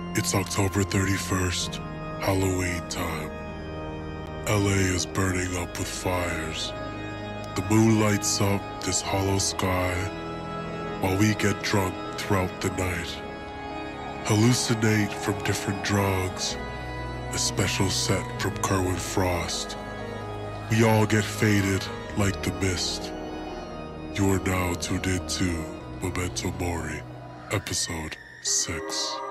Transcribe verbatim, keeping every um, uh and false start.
It's October thirty-first, Halloween time. L A is burning up with fires. The moon lights up this hollow sky while we get drunk throughout the night. Hallucinate from different drugs, a special set from Kerwin Frost. We all get faded like the mist. You are now tuned into Memento Mori, episode six.